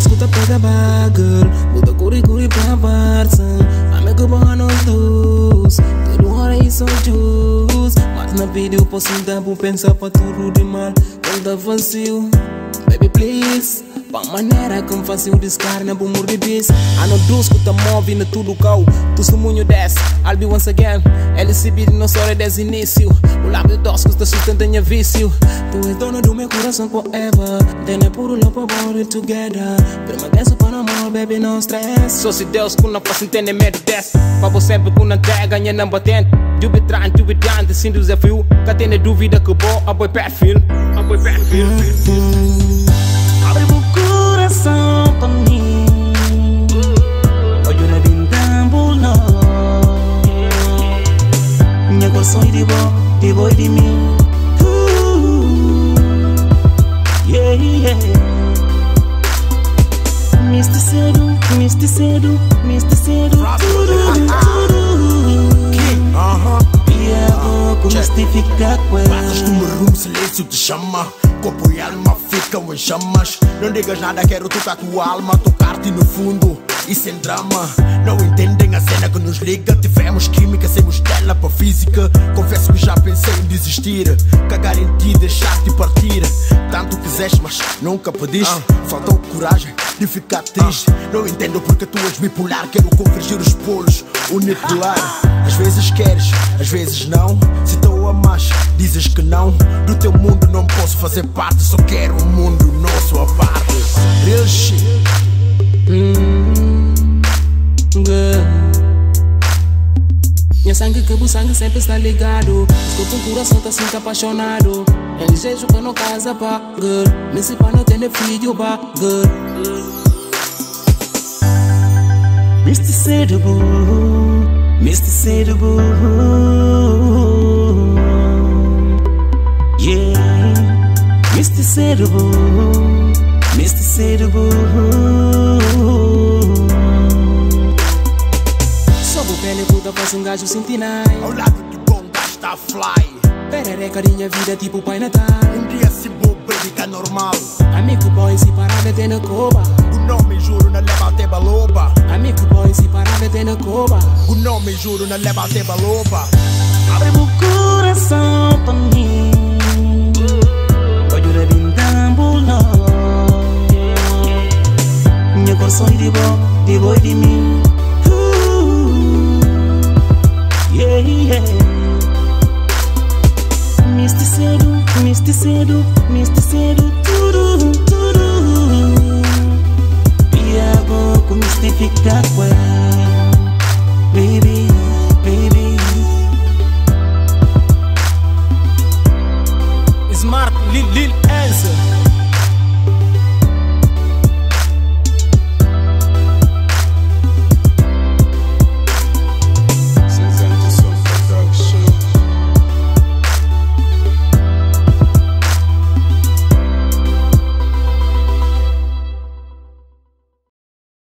escuta pega bagel, muda curi pra parça. Amigo bom nós dois, tudo hora e só jus. Mas na vida eu posso dar por pensar pra tudo de mal. Quando vazio, baby please. Pra maneira como fazia o descarga por morrer de bis. I know do escuta move na tudo cau. Testemunho desce, I'll be once again. LCB de nossa hora desde início. O lábio doce custa sustentando vício. Tu és dona do meu coração forever. Then é puro love for body together. Permaneço para amor, baby, não stress. Só se Deus que não faça entender medo desse. Pra você sempre que não tem, ganha não batendo. Du betran, du bedan, det sin desafio. Cá tem dúvida que bom, a boy perfil. A boy perfil. Abre o coração pra mim. Olho na bintambul não. Minha coração de boy de mim. Yeah, yeah. Mr. Cedo, Mr. Cedo, Mr. Cedo. Justificar com ela. Passas no meu rumo, silêncio te chama. Corpo e alma ficam em chamas. Não digas nada, quero tocar tua alma. Tocar-te no fundo e sem drama. Não entendem a cena que nos liga. Tivemos química, saímos dela para física. Confesso que já pensei em desistir. Cagar em ti, deixar-te partir. Tanto quiseste, mas nunca pediste. Faltou coragem de ficar triste. Não entendo porque tu és bipolar. Quero convergir os polos, unipolar. Às vezes queres, às vezes não. Se tu amas, dizes que não. Do teu mundo não posso fazer parte. Só quero um mundo nosso à parte. Real shit. Minha sangue que o sangue sempre está ligado. Escuta o coração tá sempre apaixonado. É ligeiro que não casa pra girl. Me se pra não ter filho pra girl. Mr. Cedo, Mr. Cedo, yeah. Mr. Cedo, Mr. Cedo. Sob o pele puta faz gajo sentinai. Ao lado de bom gajo tá fly. Perereca minha vida tipo Pai Natal. Dia se boa, fica normal. Amigo boy se parar meter na coba. O nome juro não leva até baloba. Amigo boy se parar meter na coba. O nome juro não leva até baloba. Abre o coração pra mim. Olho na bintambul não. Minha coração de boy de mim. Yeah, yeah. Mr. Cedo, Mr. Cedo, Mr. Cedo.